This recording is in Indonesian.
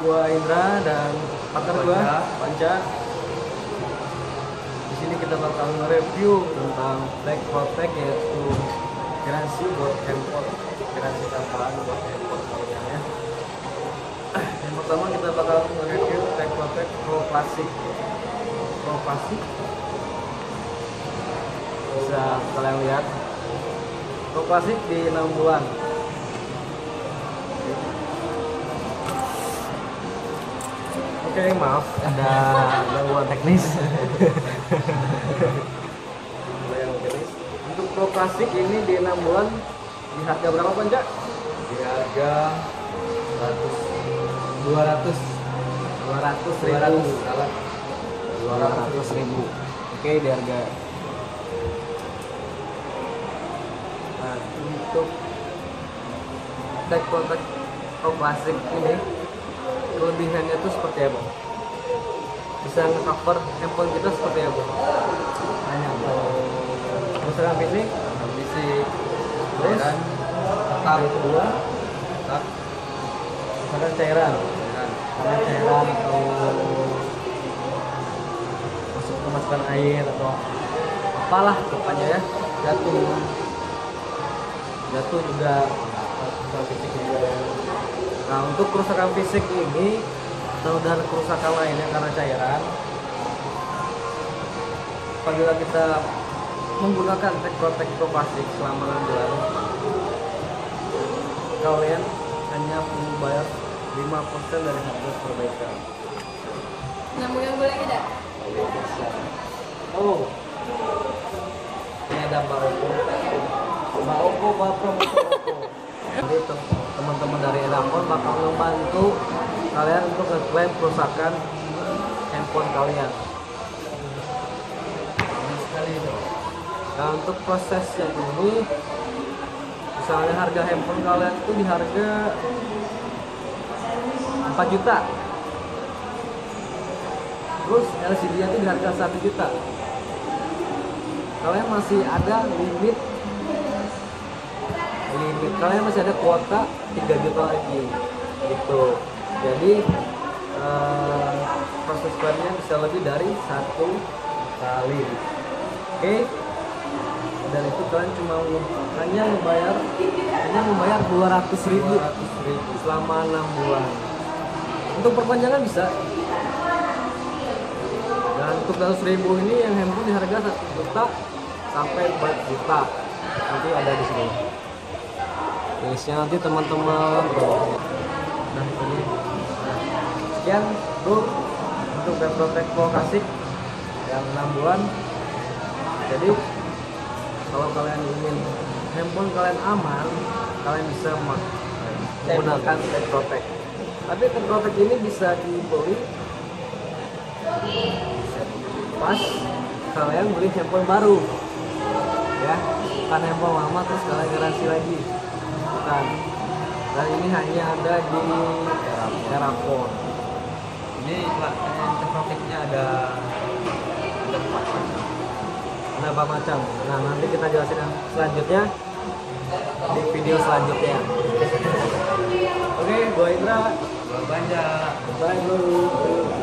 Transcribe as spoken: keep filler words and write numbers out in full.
gua Indra dan partner gua Panca. Di sini kita bakal nge-review tentang back protect, yaitu garansi buat handphone, garansi tambahan buat handphone kalian ya. Yang pertama kita bakal nge-review back protect Pro Classic. Pro Classic bisa kalian lihat, Pro Classic di enam bulan. Oke, maaf ada gangguan teknis. Untuk Pro Classic ini di enam bulan di harga berapa, Panca? Di harga dua ratus dua ratus ribu. salah dua ratus ribu. Oke, di harga. Nah, untuk back protect Pro Classic ini kelebihannya itu seperti apa? Bisa nge-cover handphone kita seperti apa? hanya Misalkan fisik, fisik terus dan tetap kedua, tetap misalkan cairan, dengan karena cairan atau masuk kemasukan air atau apalah pokoknya ya, jatuh, jatuh juga kerusakan fisik juga. Nah, untuk kerusakan fisik ini atau dan kerusakan lainnya karena cairan, apabila kita menggunakan Tech Protect Pro Classic selama enam bulan, kalian hanya membayar lima persen dari harga perbaikan. Nyambung yang boleh tidak? Oh, ini ada Mbak Oko, Mbak Oko, Mbak Promotor Oko. Jadi teman-teman dari Edapon bakal membantu kalian untuk ngeklaim kerusakan handphone kalian. ini sekali itu. Nah, untuk prosesnya ini, misalnya harga handphone kalian itu di harga empat juta, terus L C D-nya itu di harga satu juta, kalian masih ada limit limit kalian masih ada kuota tiga juta lagi gitu. Jadi eh, proses klaimnya bisa lebih dari satu kali. Oke, dan itu kalian cuma hanya membayar hanya membayar dua ratus ribu selama enam bulan. Untuk perpanjangan bisa. Dan untuk dua ratus ribu ini yang handphone di harga satu juta sampai empat juta nanti ada di sini. Listnya nanti teman-teman. Nah, ini nah, sekian tuh untuk Back Protect Pro Classic yang enam bulan. Jadi kalau kalian ingin handphone kalian aman, kalian bisa menggunakan Back Protect. Tapi Back Protect ini bisa dibeli pas kalian beli handphone baru, ya, kan handphone lama terus kalian garansi lagi, bukan. Dan ini hanya ada di Terapon. Ini teknologinya ada ada empat macam. Ada apa macam? Nah, nanti kita jelasin yang selanjutnya di video selanjutnya. Oke, gua Indra. Banyak. Bye dulu.